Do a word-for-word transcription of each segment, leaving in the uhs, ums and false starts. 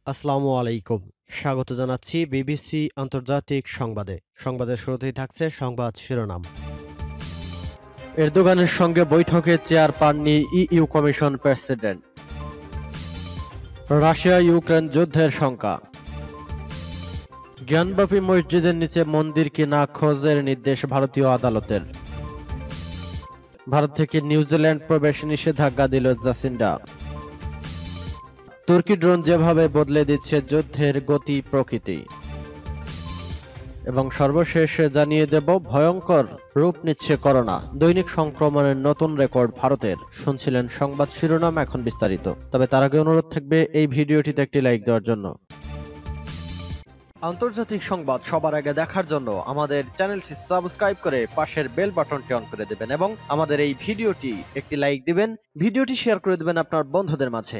আসসালামু আলাইকুম। স্বাগত জানাচ্ছি বিবিসি আন্তর্জাতিক সংবাদে। সংবাদের শুরুতেই থাকছে সংবাদ শিরোনাম। এরদোগানের সঙ্গে বৈঠকে চেয়ার পাননি EU commission president. Russia Ukraine যুদ্ধের শঙ্কা। জ্ঞানবাপী মসজিদের নিচে মন্দির কিনা খোঁজের নির্দেশ ভারতীয় আদালতের। ভারত থেকে নিউজিল্যান্ড প্রবেশ নিষেধাজ্ঞা দিল জাসিন্ডা। তুর্কি ড্রোন যেভাবে বদলে দিচ্ছে যুদ্ধের গতি প্রকৃতি। এবং সর্বশেষ জানিয়ে দেব ভয়ঙ্কর রূপ নিচ্ছে করোনা, দৈনিক সংক্রমণের নতুন রেকর্ড ভারতের। শুনছিলেন সংবাদ শিরোনাম, এখন বিস্তারিত। তবে তার আগে অনুরোধ থাকবে এই ভিডিওটিতে একটি লাইক দেওয়ার জন্য। আন্তর্জাতিক সংবাদ সবার আগে দেখার জন্য আমাদের চ্যানেলটি সাবস্ক্রাইব করে পাশের বেল বাটনটি অন করে দেবেন এবং আমাদের এই ভিডিওটি একটি লাইক দিবেন, ভিডিওটি শেয়ার করে দেবেন আপনার বন্ধুদের মাঝে।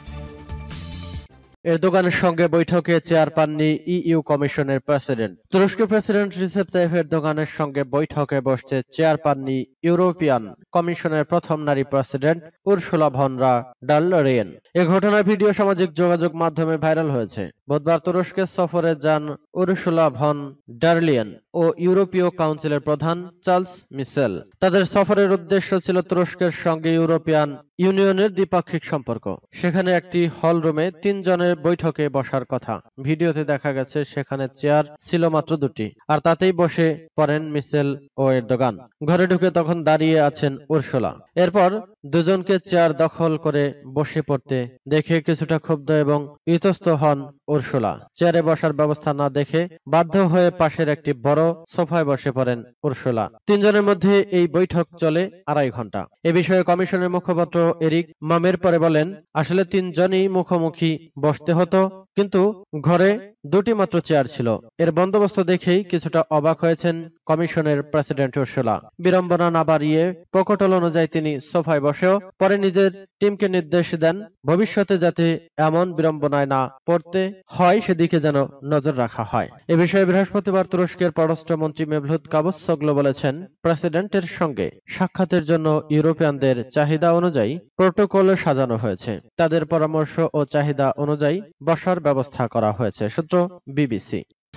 এরদোগানের সঙ্গে বৈঠকে চেয়ার পাননি ইইউ কমিশনের প্রেসিডেন্ট। তুরস্কের প্রেসিডেন্ট রিসেপ তাইপ এরদোগানের সঙ্গে বৈঠকে বসতে চেয়ার পাননি ইউরোপিয়ান কমিশনের প্রথম নারী president Ursula von der Leyen. এ ঘটনার ভিডিও সামাজিক যোগাযোগ মাধ্যমে ভাইরাল হয়েছে। বুধবার তুরস্কের সফরে যান উরসুলা ভন ডার লেয়েন ও ইউরোপীয় কাউন্সিলের প্রধান চার্লস মিশেল। তাদের সফরের উদ্দেশ্য ছিল তুরস্কের সঙ্গে ইউরোপিয়ান ইউনিয়নের দ্বিপাক্ষিক সম্পর্ক। সেখানে একটি হল রুমে তিনজনের বৈঠকে বসার কথা। ভিডিওতে দেখা গেছে সেখানে চেয়ার ছিল মাত্র দুটি, আর তাতেই বসে পড়েন মিশেল ও এরদোগান। ঘরে ঢুকে তখন দাঁড়িয়ে আছেন উরসুলা। এরপর দুজনকে চেয়ার দখল করে বসে পড়তে দেখে কিছুটা ক্ষুব্ধ এবং ইতস্ত হন উরসুলা। চেয়ারে বসার ব্যবস্থা না দেখে বাধ্য হয়ে পাশের একটি বড় সোফায় বসে পড়েন উরসুলা। তিনজনের মধ্যে এই বৈঠক চলে আড়াই ঘন্টা। এ বিষয়ে কমিশনের মুখপাত্র এরিক মামের পরে বলেন, আসলে তিনজনই মুখোমুখি বসতে হতো, কিন্তু ঘরে দুটি মাত্র চেয়ার ছিল। এর বন্দোবস্ত দেখেই কিছুটা অবাক হয়েছেন কমিশনের প্রেসিডেন্ট উরসুলা। বিড়ম্বনা না বাড়িয়ে প্রোটোকল অনুযায়ী তিনি সোফায় বসেও পরে নিজের টিমকে নির্দেশ দেন ভবিষ্যতে যাতে এমন বিড়ম্বনায় না পড়তে হয় সেদিকে যেন নজর রাখা হয়। এ বিষয়ে বৃহস্পতিবার তুরস্কের পররাষ্ট্রমন্ত্রী মেভলুত কাভুসোগলু বলেছেন, প্রেসিডেন্টের সঙ্গে সাক্ষাতের জন্য ইউরোপিয়ানদের চাহিদা অনুযায়ী প্রোটোকল সাজানো হয়েছে। তাদের পরামর্শ ও চাহিদা অনুযায়ী বসার ব্যবস্থা করা হয়েছে। সূত্র বিবিসি।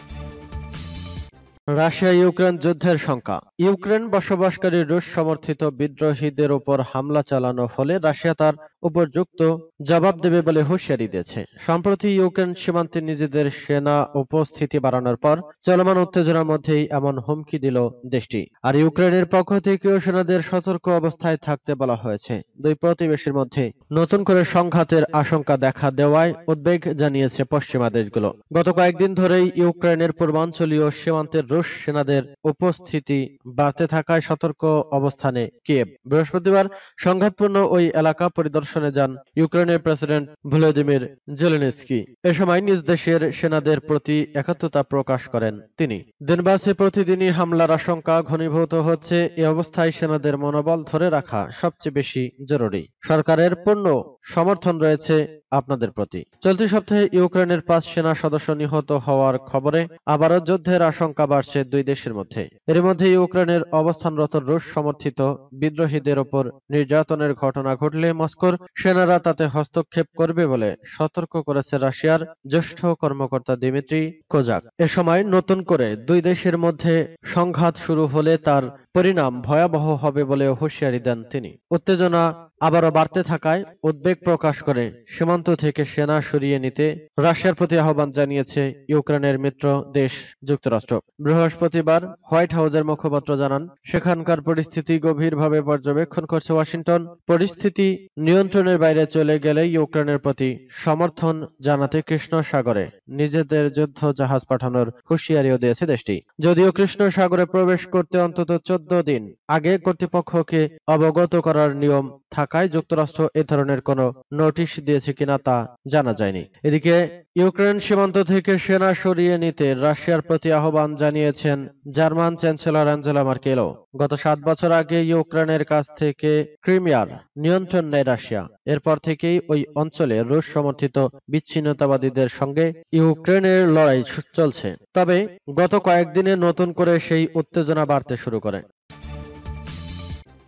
রাশিয়া ইউক্রেন যুদ্ধের শঙ্কা। ইউক্রেন বসবাসকারী রুশ সমর্থিত বিদ্রোহীদের উপর হামলা চালানো হলে রাশিয়া তার উপযুক্ত জবাব দেবে বলে হুঁশিয়ারি দিয়েছে। সম্প্রতি ইউক্রেন সীমান্তে নিজেদের সেনা উপস্থিতি বাড়ানোর পর চলমান উত্তেজনার মধ্যেই এমন হুমকি দিল দেশটি। আর ইউক্রেনের পক্ষ থেকেও সেনাদের সতর্ক অবস্থায় থাকতে বলা হয়েছে। দুই প্রতিবেশীর মধ্যে নতুন করে সংঘাতের আশঙ্কা দেখা দেওয়ায় উদ্বেগ জানিয়েছে পশ্চিমা দেশগুলো। গত কয়েকদিন ধরেই ইউক্রেনের পূর্বাঞ্চলীয় সীমান্তের রুশ সেনাদের উপস্থিতি বাড়তে থাকায় সতর্ক অবস্থানে কিয়েভ। বৃহস্পতিবার সংঘাতপূর্ণ ওই এলাকা পরিদর্শনে যান ইউক্রেনের প্রেসিডেন্ট ভলোদিমির জেলেনস্কি। এ সময় নিজ দেশের সেনাদের প্রতি একাত্মতা প্রকাশ করেন তিনি। দিনবাসে প্রতিদিনই হামলার আশঙ্কা ঘনীভূত হচ্ছে। এ অবস্থায় সেনাদের মনোবল ধরে রাখা সবচেয়ে বেশি জরুরি। সরকারের পূর্ণ সমর্থন রয়েছে আপনাদের প্রতি। চলতি সপ্তাহে ইউক্রেনের পাঁচ সেনা সদস্য নিহত হওয়ার খবরে আবারও যুদ্ধের আশঙ্কা বাড়ছে দুই দেশের মধ্যে। এর মধ্যে ইউক্রেনের অবস্থানরত রুশ সমর্থিত বিদ্রোহীদের ওপর নির্যাতনের ঘটনা ঘটলে মস্কোর সেনারা তাতে হস্তক্ষেপ করবে বলে সতর্ক করেছে রাশিয়ার জ্যেষ্ঠ কর্মকর্তা দিমিত্রি কোজাক। এ সময় নতুন করে দুই দেশের মধ্যে সংঘাত শুরু হলে তার পরিণাম ভয়াবহ হবে বলে হুঁশিয়ারি দেন তিনি। উত্তেজনা আবারও বাড়তে থাকায় উদ্বেগ প্রকাশ করে সীমান্ত থেকে সেনা সরিয়ে নিতে রাশিয়ার প্রতি আহ্বান জানিয়েছে ইউক্রেনের মিত্র দেশ যুক্তরাষ্ট্র। বৃহস্পতিবার হোয়াইট হাউসের মুখপাত্র জানান, সেখানকার পরিস্থিতি গভীরভাবে পর্যবেক্ষণ করছে ওয়াশিংটন। পরিস্থিতি নিয়ন্ত্রণের বাইরে চলে গেলে ইউক্রেনের প্রতি সমর্থন জানাতে কৃষ্ণ সাগরে নিজেদের যুদ্ধ জাহাজ পাঠানোর হুঁশিয়ারিও দিয়েছে দেশটি। যদিও কৃষ্ণ সাগরে প্রবেশ করতে অন্তত চোদ্দ দিন আগে কর্তৃপক্ষকে অবগত করার নিয়ম থাকায় যুক্তরাষ্ট্র এ ধরনের কোনো নোটিশ দিয়েছে কিনা তা জানা যায়নি। এদিকে ইউক্রেন সীমান্ত থেকে সেনা সরিয়ে নিতে রাশিয়ার প্রতি আহ্বান জানিয়েছেন জার্মান চ্যান্সেলর অ্যাঞ্জেলা মার্কেলও। গত সাত বছর আগে ইউক্রেনের কাছ থেকে ক্রিমিয়ার নিয়ন্ত্রণ নেয় রাশিয়া। এরপর থেকেই ওই অঞ্চলে রুশ সমর্থিত বিচ্ছিন্নতাবাদীদের সঙ্গে ইউক্রেনের লড়াই চলছে। তবে গত কয়েকদিনে নতুন করে সেই উত্তেজনা বাড়তে শুরু করে।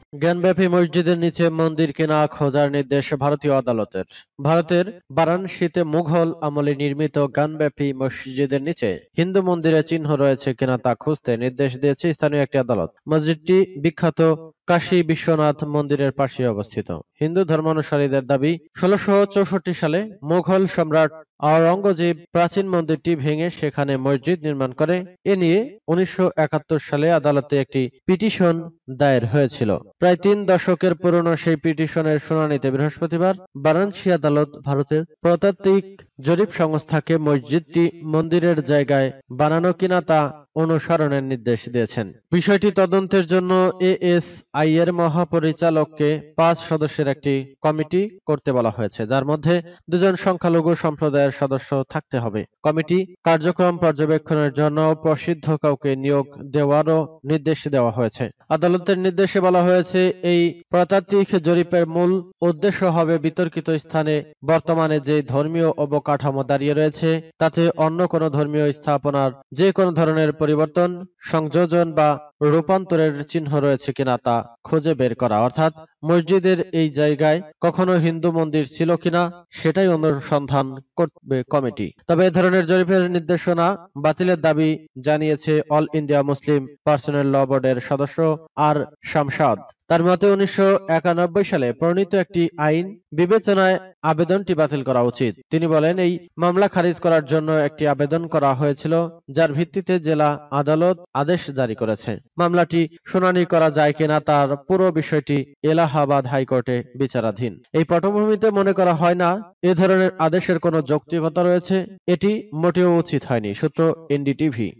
জ্ঞানব্যাপী মসজিদের নিচে মন্দির কেনা খোঁজার নির্দেশ ভারতীয় আদালতের। ভারতের বারাণসীতে মুঘল আমলে নির্মিত জ্ঞানব্যাপী মসজিদের নিচে হিন্দু মন্দিরের চিহ্ন রয়েছে কিনা তা খুঁজতে নির্দেশ দিয়েছে স্থানীয় একটি আদালত। মসজিদটি বিখ্যাত কাশী বিশ্বনাথ মন্দিরের পাশে অবস্থিত। হিন্দু ধর্মানুসারীদের দাবি, ষোলশো চৌষট্টি সালে মুঘল সম্রাট আওরঙ্গজেব প্রাচীন মন্দিরটি ভেঙে সেখানে মসজিদ নির্মাণ করে। এ নিয়ে উনিশশো একাত্তর সালে আদালতে একটি পিটিশন দায়ের হয়েছিল। প্রায় তিন দশকের পুরনো সেই পিটিশনের শুনানিতে বৃহস্পতিবার বারাণসী আদালত ভারতের প্রত্নতাত্ত্বিক জরিপ সংস্থাকে মসজিদটি মন্দিরের জায়গায় বানানো কিনা তা অনুসরণের নির্দেশ দিয়েছেন। বিষয়টি তদন্তের জন্য এএসআই এর মহাপরিচালককে পাঁচ সদস্যের একটি কমিটি করতে বলা হয়েছে, যার মধ্যে দুজন সংখ্যালঘু সম্প্রদায়ের সদস্য থাকতে হবে। কমিটি কার্যক্রম পর্যবেক্ষণের জন্য প্রসিদ্ধ কাউকে নিয়োগ দেওয়ারও নির্দেশ দেওয়া হয়েছে। আদালতের নির্দেশে বলা হয়েছে, এই প্রত্নতাত্ত্বিক জরিপের মূল উদ্দেশ্য হবে বিতর্কিত স্থানে বর্তমানে যে ধর্মীয় অবকাঠামো দাঁড়িয়ে রয়েছে তাতে অন্য কোনো ধর্মীয় স্থাপনার যে কোনো ধরনের পরিবর্তন, সংযোজন বা রূপান্তরের চিহ্ন রয়েছে কিনা তা খুঁজে বের করা। অর্থাৎ মসজিদের এই জায়গায় কখনো হিন্দু মন্দির ছিল কিনা সেটাই অনুসন্ধান করবে কমিটি। তবে এ ধরনের জরিপের নির্দেশনা বাতিলের দাবি জানিয়েছে All India Muslim personal law বোর্ডের সদস্য আর শামসাদ। তার মতে উনিশশো একানব্বই সালে প্রণীত একটি আইন বিবেচনায় আবেদনটি বাতিল করা উচিত। তিনি বলেন, এই মামলা খারিজ করার জন্য একটি আবেদন করা হয়েছিল, যার ভিত্তিতে জেলা আদালত আদেশ জারি করেছে। মামলাটি শুনানি করা যায় কিনা তার পুরো বিষয়টি এলাহাবাদ হাইকোর্টে বিচারাধীন। এই পটভূমিতে মনে করা হয় না এ ধরনের আদেশের কোনো যৌক্তিকতা রয়েছে। এটি মোটেও উচিত হয়নি। সূত্র এনডিটিভি।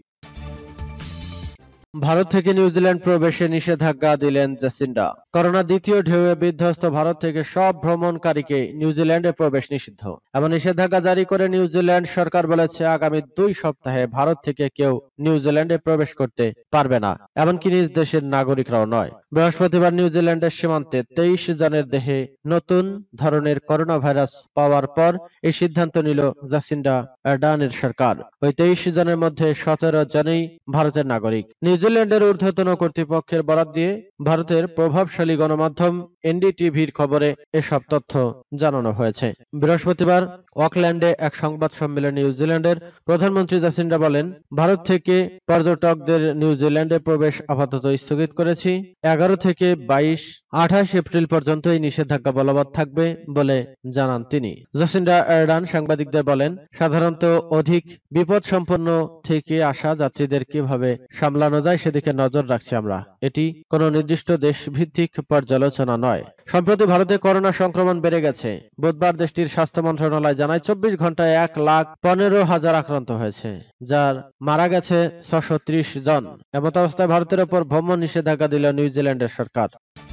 ভারত থেকে নিউজিল্যান্ড প্রবেশে নিষেধাজ্ঞা দিলেন জেসিন্ডা। করোনা দ্বিতীয় ঢেউয়ে বিধ্বস্ত ভারত থেকে সব ভ্রমণকারীকে নিউজিল্যান্ডে প্রবেশ নিষিদ্ধ। এমন নিষেধাজ্ঞা জারি করে নিউজিল্যান্ড সরকার বলেছে, আগামী দুই সপ্তাহে ভারত থেকে কেউ নিউজিল্যান্ডে প্রবেশ করতে পারবে না, এমনকি নিজ দেশের নাগরিকরাও নয়। বৃহস্পতিবার নিউজিল্যান্ডের সীমান্তে তেইশ জনের দেহে নতুন ধরনের করোনা ভাইরাস পাওয়ার পর এই সিদ্ধান্ত নিল জাসিন্ডা আর্ডার্নের সরকার। ওই তেইশ জনের মধ্যে সতেরো জনই ভারতের নাগরিক। নিউজিল্যান্ডের ঊর্ধ্বতন কর্তৃপক্ষের বরাত দিয়ে ভারতের প্রভাবশালী গণমাধ্যম এনডিটিভির খবরে এসব তথ্য জানানো হয়েছে। বৃহস্পতিবার অকল্যান্ডে এক সংবাদ সম্মেলনে নিউজিল্যান্ডের প্রধানমন্ত্রী জাসিন্ডা বলেন, ভারত থেকে পর্যটকদের নিউজিল্যান্ডে প্রবেশ আপাতত স্থগিত করেছি। এগারো থেকে বাইশ আঠাশ এপ্রিল পর্যন্ত এই নিষেধাজ্ঞা বলবৎ থাকবে বলে জানান তিনি। জাসিন্ডা আর্ডার্ন সাংবাদিকদের বলেন, সাধারণত অধিক বিপদসম্পন্ন থেকে আসা যাত্রীদের কিভাবে সামলানো যায় সেদিকে নজর রাখছি আমরা। এটি কোনো নির্দিষ্ট দেশ ভিত্তিক পর্যালোচনা নয়। সম্প্রতি ভারতে করোনা সংক্রমণ বেড়ে গেছে। বুধবার দেশটির স্বাস্থ্য মন্ত্রণালয় জানায়, চব্বিশ ঘন্টায় এক লাখ পনেরো হাজার আক্রান্ত হয়েছে, যার মারা গেছে ছশো ত্রিশ জন। এমত অবস্থায় ভারতের ওপর ভ্রমণ নিষেধাজ্ঞা দিল নিউজিল্যান্ডের সরকার।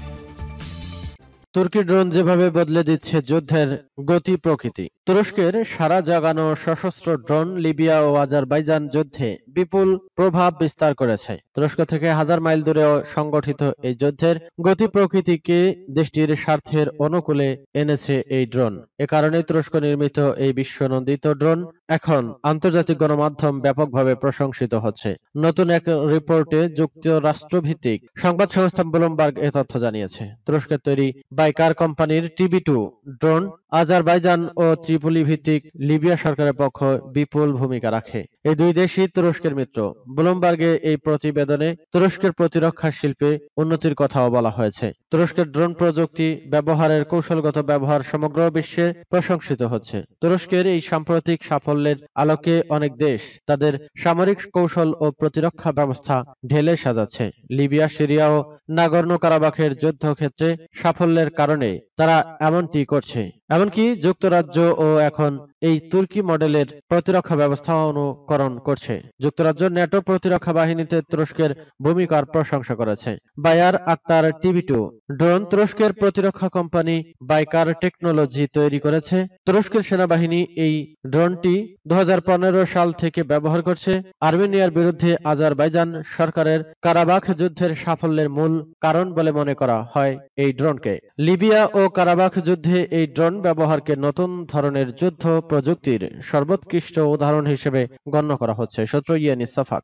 তুর্কি ড্রোন যেভাবে বদলে দিচ্ছে যুদ্ধের গতি প্রকৃতি। তুরস্কের সারা জাগানো সশস্ত্র ড্রোন লিবিয়া ও আজারবাইজান যুদ্ধে বিপুল প্রভাব বিস্তার করেছে। তুরস্ক থেকে হাজার মাইল দূরে সংগঠিত এই যুদ্ধের গতি প্রকৃতিকে দেশটির স্বার্থের অনুকূলে এনেছে এই ড্রোন। এ কারণে তুরস্ক নির্মিত এই বিশ্বনন্দিত ড্রোন এখন আন্তর্জাতিক গণমাধ্যম ব্যাপকভাবে প্রশংসিত হচ্ছে। নতুন এক রিপোর্টে যুক্তরাষ্ট্রভিত্তিক সংবাদ সংস্থা ব্লুমবার্গ এ তথ্য জানিয়েছে। তুরস্কের তৈরি বাইকার কোম্পানির টিবি টু ড্রোন আজারবাইজান ও ত্রিপোলি ভিত্তিক লিবিয়া সরকারের পক্ষ বিপুল ভূমিকা রাখে। এই দুই দেশই তুরস্কের মিত্র। ব্লুমবার্গে এই প্রতিবেদনে তুরস্কের প্রতিরক্ষা শিল্পে উন্নতির কথাও বলা হয়েছে। তুরস্কের ড্রোন প্রযুক্তি ব্যবহারের কৌশলগত ব্যবহার সমগ্র বিশ্বে প্রশংসিত হচ্ছে। তুরস্কের এই সাম্প্রতিক সাফল্যের আলোকে অনেক দেশ তাদের সামরিক কৌশল ও প্রতিরক্ষা ব্যবস্থা ঢেলে সাজাচ্ছে। লিবিয়া, সিরিয়া ও নাগর্নো কারাবাখের যুদ্ধক্ষেত্রে সাফল্যের কারণে তারা এমনটি করছে। এমনকি যুক্তরাজ্য ও এখন এই তুর্কি মডেলের প্রতিরক্ষা ব্যবস্থা অনুকরণ করছে। যুক্তরাজ্য ন্যাটো প্রতিরক্ষা বাহিনীতে তুরস্কের ভূমিকার প্রশংসা করেছে। Bayraktar TB two drone তুরস্কের প্রতিরক্ষা কোম্পানি বাইকার টেকনোলজি তৈরি করেছে। তুরস্কের সেনাবাহিনী এই ড্রোনটি দু হাজার পনেরো সাল থেকে ব্যবহার করছে। আর্মেনিয়ার বিরুদ্ধে আজারবাইজান সরকারের কারাবাখ যুদ্ধের সাফল্যের মূল কারণ বলে মনে করা হয় এই ড্রোনকে। লিবিয়া ও কারাবাখ যুদ্ধে এই ড্রোন ব্যবহারকে নতুন ধরনের যুদ্ধ প্রযুক্তির সর্বোৎকৃষ্ট উদাহরণ হিসেবে গণ্য করা হচ্ছে। সূত্র ইয়ানিস সাফাক।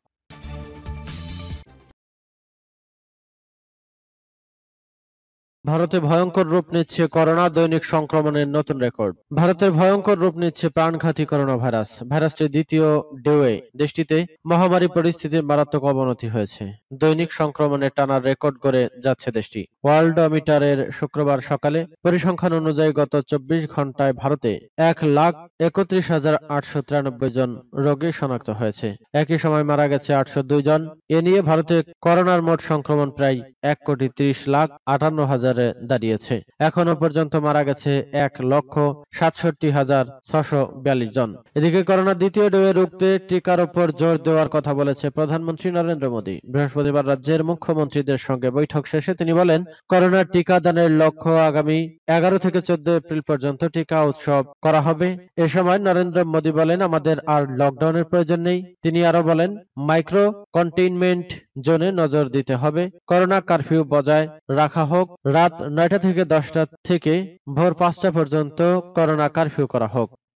ভারতে ভয়ঙ্কর রূপ নিচ্ছে করোনা, দৈনিক সংক্রমণের নতুন রেকর্ড। ভারতের ভয়ঙ্কর রূপ নিচ্ছে প্রাণঘাতী করোনা ভাইরাস। ভাইরাসটির দ্বিতীয় ঢেউয়ে দেশটিতে মহামারী পরিস্থিতির মারাত্মক অবনতি হয়েছে। দৈনিক সংক্রমণে টানা রেকর্ড করে যাচ্ছে দেশটি। ওয়ার্ল্ডমিটারের শুক্রবার সকালে পরিসংখ্যান অনুযায়ী গত চব্বিশ ঘন্টায় ভারতে এক লাখ একত্রিশ হাজার আটশো তিরানব্বই জন রোগী শনাক্ত হয়েছে। একই সময় মারা গেছে আটশো দুই জন। এ নিয়ে ভারতে করোনার মোট সংক্রমণ প্রায় এক কোটি ত্রিশ লাখ আটান্ন হাজারে দাঁড়িয়েছে। এখনো পর্যন্ত মারা গেছে এক লক্ষ সাতষট্টি হাজার ছশো বিয়াল্লিশ জন। এদিকে করোনার দ্বিতীয় ঢেউয়ে রুখতে টিকার উপর জোর দেওয়ার কথা বলেছে প্রধানমন্ত্রী নরেন্দ্র মোদী। বৃহস্পতিবার রাজ্যের মুখ্যমন্ত্রীদের সঙ্গে বৈঠক শেষে তিনি বলেন, করোনার টিকাদানের লক্ষ্য আগামী এগারো থেকে চোদ্দ এপ্রিল পর্যন্ত টিকা উৎসব করা হবে। এ সময় নরেন্দ্র মোদী বলেন, আমাদের আর লকডাউনের প্রয়োজন নেই। তিনি আরো বলেন, মাইক্রো কন্টেইনমেন্ট জোনে নজর দিতে হবে। করোনা কারফিউ বজায় রাখা হোক। রাত নয়টা থেকে দশটা থেকে ভোর পাঁচটা পর্যন্ত করোনা কারফিউ করা হোক।